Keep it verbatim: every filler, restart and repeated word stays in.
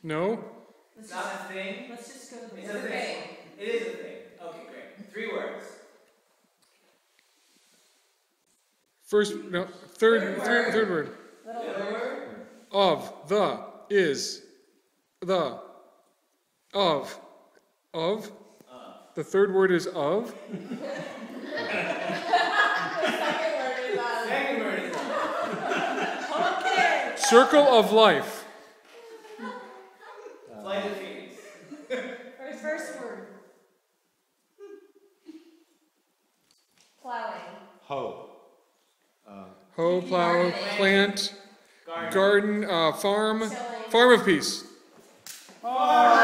No. It's not a thing. Let's just go to the It's a thing. It is a thing. Okay, great. Three words. First, no, third, third, third word. Little word. Of, the, is, the, of, of. Uh. The third word is of. The second word is of. Second word is of. Okay. Circle of life. Flight of Phoenix. First, first word. Plowing. Hoe. Uh, Hoe, plow, plant, Garden. garden, uh, farm, Sowing. farm of peace. Farm